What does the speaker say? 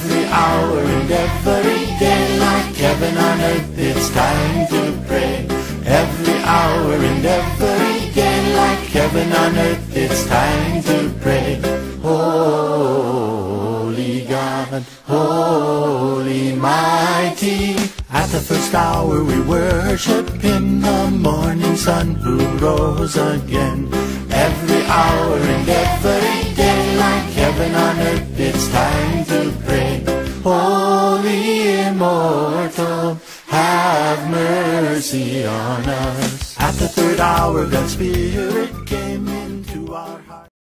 Every hour and every day, like heaven on earth, it's time to pray. Every hour and every day, like heaven on earth, it's time to pray. Holy God, holy mighty, at the first hour we worship Him, the morning sun who rose again. Every hour and every day, like heaven on earth, it's time to pray. Holy immortal, have mercy on us. At the third hour God's Spirit came,